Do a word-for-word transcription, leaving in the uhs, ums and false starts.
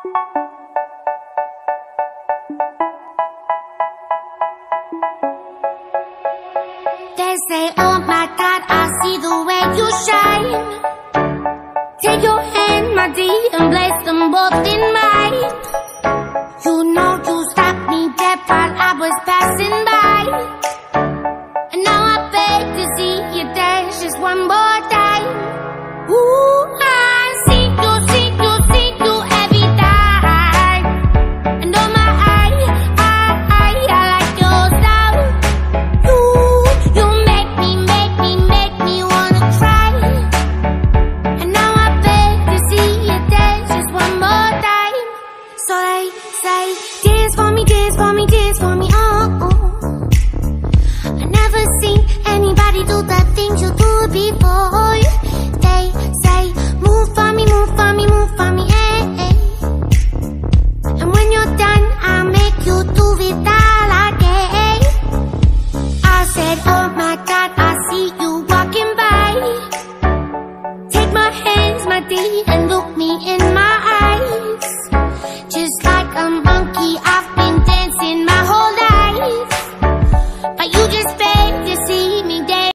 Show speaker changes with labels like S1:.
S1: They say, oh my God, I see the way you shine. Take your hand, my dear, and place them both in